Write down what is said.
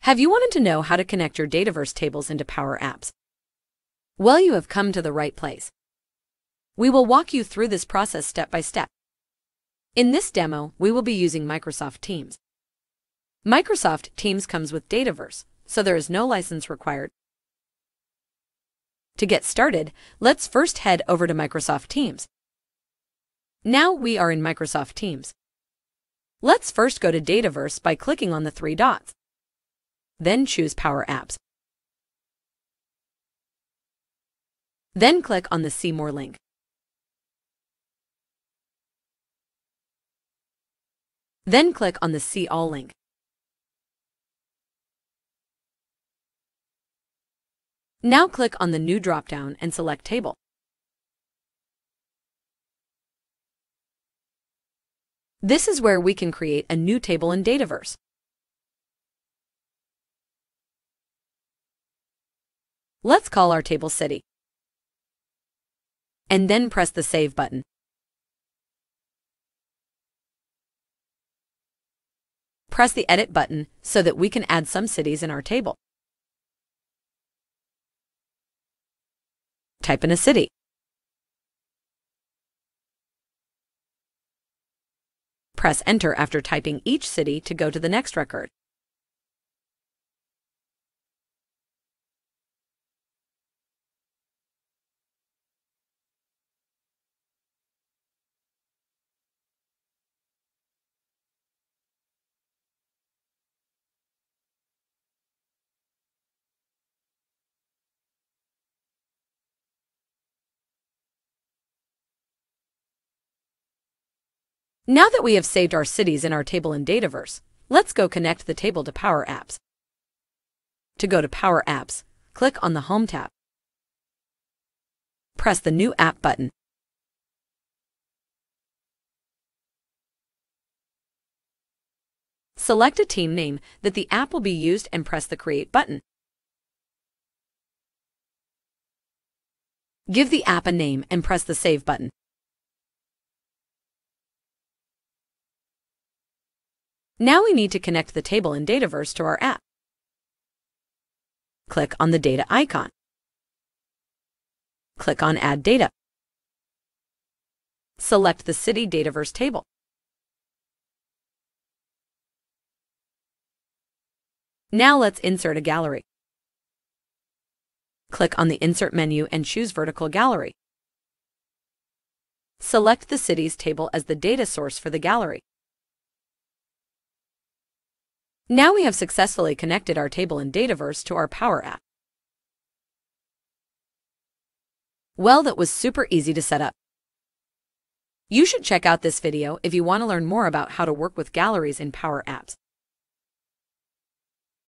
Have you wanted to know how to connect your Dataverse tables into PowerApps? Well, you have come to the right place. We will walk you through this process step by step. In this demo, we will be using Microsoft Teams. Microsoft Teams comes with Dataverse, so there is no license required. To get started, let's first head over to Microsoft Teams. Now we are in Microsoft Teams. Let's first go to Dataverse by clicking on the three dots. Then choose PowerApps. Then click on the See More link. Then click on the See All link. Now click on the New drop-down and select Table. This is where we can create a new table in Dataverse. Let's call our table City. And then press the Save button. Press the Edit button so that we can add some cities in our table. Type in a city. Press Enter after typing each city to go to the next record. Now that we have saved our cities in our table in Dataverse, let's go connect the table to PowerApps. To go to PowerApps, click on the Home tab. Press the New App button. Select a team name that the app will be used and press the Create button. Give the app a name and press the Save button. Now we need to connect the table in Dataverse to our app. Click on the data icon. Click on Add Data. Select the City Dataverse table. Now let's insert a gallery. Click on the Insert menu and choose Vertical Gallery. Select the Cities table as the data source for the gallery. Now we have successfully connected our table in Dataverse to our PowerApp. Well, that was super easy to set up. You should check out this video if you want to learn more about how to work with galleries in PowerApps.